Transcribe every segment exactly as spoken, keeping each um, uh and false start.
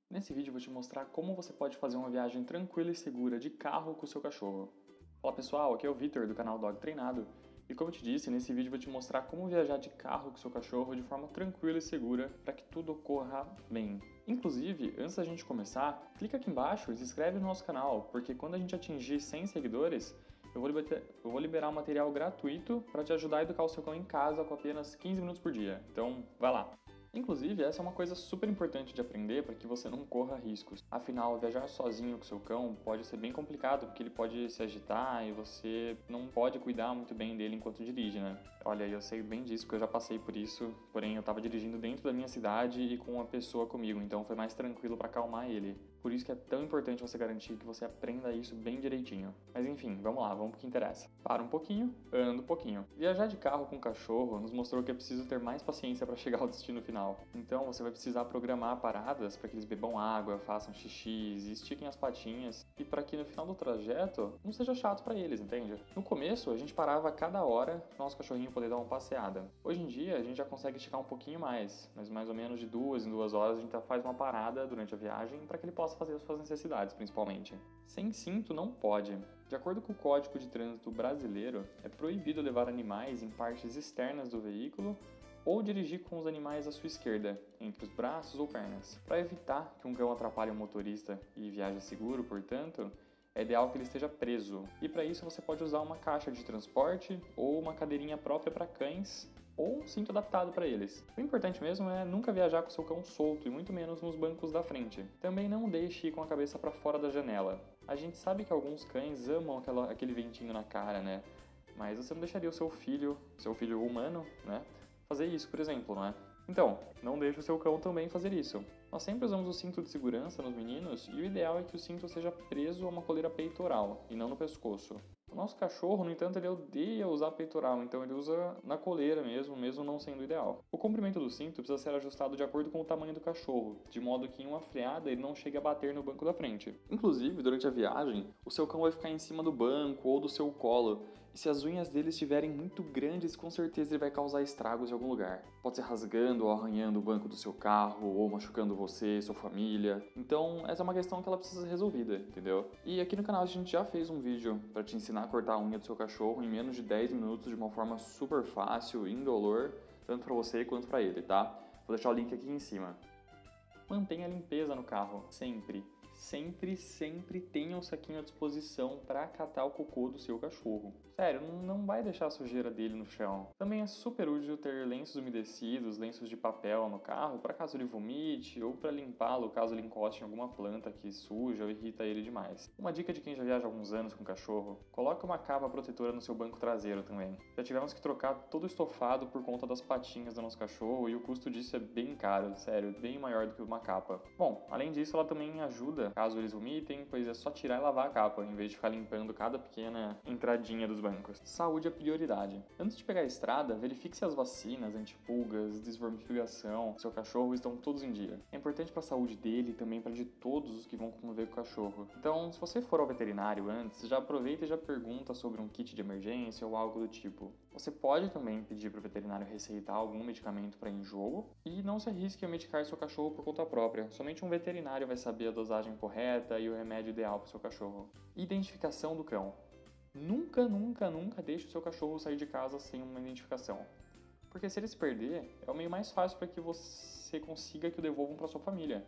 Nesse vídeo eu vou te mostrar como você pode fazer uma viagem tranquila e segura de carro com o seu cachorro. Fala pessoal, aqui é o Vitor do canal Dog Treinado e como eu te disse, nesse vídeo eu vou te mostrar como viajar de carro com o seu cachorro de forma tranquila e segura para que tudo ocorra bem. Inclusive, antes da gente começar, clica aqui embaixo e se inscreve no nosso canal, porque quando a gente atingir cem seguidores, eu vou liberar, eu vou liberar um material gratuito para te ajudar a educar o seu cão em casa com apenas quinze minutos por dia. Então, vai lá! Inclusive, essa é uma coisa super importante de aprender para que você não corra riscos. Afinal, viajar sozinho com seu cão pode ser bem complicado, porque ele pode se agitar e você não pode cuidar muito bem dele enquanto dirige, né? Olha, eu sei bem disso, porque eu já passei por isso, porém eu estava dirigindo dentro da minha cidade e com uma pessoa comigo, então foi mais tranquilo para acalmar ele. Por isso que é tão importante você garantir que você aprenda isso bem direitinho. Mas enfim, vamos lá, vamos pro que interessa. Para um pouquinho, anda um pouquinho. Viajar de carro com cachorro nos mostrou que é preciso ter mais paciência para chegar ao destino final. Então você vai precisar programar paradas para que eles bebam água, façam xixi, estiquem as patinhas e para que no final do trajeto não seja chato para eles, entende? No começo a gente parava a cada hora para o nosso cachorrinho poder dar uma passeada. Hoje em dia a gente já consegue esticar um pouquinho mais, mas mais ou menos de duas em duas horas a gente faz uma parada durante a viagem para que ele possa fazer as suas necessidades, principalmente. Sem cinto não pode. De acordo com o Código de Trânsito Brasileiro, é proibido levar animais em partes externas do veículo ou dirigir com os animais à sua esquerda, entre os braços ou pernas. Para evitar que um cão atrapalhe o motorista e viaje seguro, portanto, é ideal que ele esteja preso. E para isso você pode usar uma caixa de transporte ou uma cadeirinha própria para cães ou um cinto adaptado para eles. O importante mesmo é nunca viajar com seu cão solto e muito menos nos bancos da frente. Também não deixe ir com a cabeça para fora da janela. A gente sabe que alguns cães amam aquela, aquele ventinho na cara, né? Mas você não deixaria o seu filho, seu filho humano, né, fazer isso, por exemplo, não é? Então, não deixe o seu cão também fazer isso. Nós sempre usamos o cinto de segurança nos meninos e o ideal é que o cinto seja preso a uma coleira peitoral e não no pescoço. O nosso cachorro, no entanto, ele odeia usar peitoral, então ele usa na coleira mesmo, mesmo não sendo ideal. O comprimento do cinto precisa ser ajustado de acordo com o tamanho do cachorro, de modo que em uma freada ele não chegue a bater no banco da frente. Inclusive, durante a viagem, o seu cão vai ficar em cima do banco ou do seu colo, e se as unhas dele estiverem muito grandes, com certeza ele vai causar estragos em algum lugar. Pode ser rasgando ou arranhando o banco do seu carro, ou machucando você, sua família. Então, essa é uma questão que ela precisa ser resolvida, entendeu? E aqui no canal a gente já fez um vídeo para te ensinar a cortar a unha do seu cachorro em menos de dez minutos de uma forma super fácil, indolor, tanto para você quanto para ele, tá? Vou deixar o link aqui em cima. Mantenha a limpeza no carro, sempre. Sempre, sempre tenha um saquinho à disposição para catar o cocô do seu cachorro. Sério, não vai deixar a sujeira dele no chão. Também é super útil ter lenços umedecidos, lenços de papel no carro, para caso ele vomite ou para limpá-lo caso ele encoste em alguma planta que suja ou irrita ele demais. Uma dica de quem já viaja há alguns anos com cachorro: coloque uma capa protetora no seu banco traseiro também. Já tivemos que trocar todo o estofado por conta das patinhas do nosso cachorro e o custo disso é bem caro, sério, bem maior do que uma capa. Bom, além disso, ela também ajuda caso eles vomitem, pois é só tirar e lavar a capa, em vez de ficar limpando cada pequena entradinha dos bancos. Saúde é prioridade. Antes de pegar a estrada, verifique se as vacinas, antipulgas, desvermifugação do seu cachorro estão todos em dia. É importante para a saúde dele e também para de todos os que vão conviver com o cachorro. Então, se você for ao veterinário antes, já aproveita e já pergunta sobre um kit de emergência ou algo do tipo. Você pode também pedir para o veterinário receitar algum medicamento para enjoo e não se arrisque a medicar seu cachorro por conta própria. Somente um veterinário vai saber a dosagem correta e o remédio ideal para o seu cachorro. Identificação do cão. Nunca, nunca, nunca deixe o seu cachorro sair de casa sem uma identificação. Porque se ele se perder, é o meio mais fácil para que você consiga que o devolvam para sua família.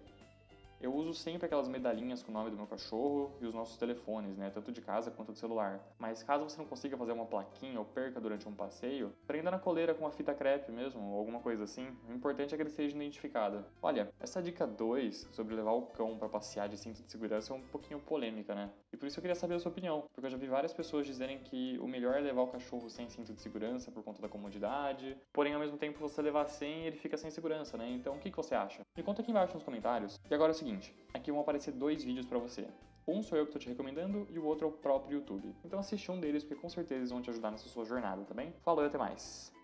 Eu uso sempre aquelas medalhinhas com o nome do meu cachorro e os nossos telefones, né, tanto de casa quanto do celular. Mas caso você não consiga fazer uma plaquinha ou perca durante um passeio, prenda na coleira com uma fita crepe mesmo, ou alguma coisa assim. O importante é que ele seja identificado. Olha, essa dica dois sobre levar o cão para passear de cinto de segurança é um pouquinho polêmica, né? E por isso eu queria saber a sua opinião, porque eu já vi várias pessoas dizerem que o melhor é levar o cachorro sem cinto de segurança por conta da comodidade, porém ao mesmo tempo você levar sem, ele fica sem segurança, né? Então o que, que você acha? Me conta aqui embaixo nos comentários. E agora é o seguinte, aqui vão aparecer dois vídeos para você. Um sou eu que estou te recomendando e o outro é o próprio YouTube. Então assiste um deles porque com certeza eles vão te ajudar nessa sua jornada, tá bem? Falou e até mais!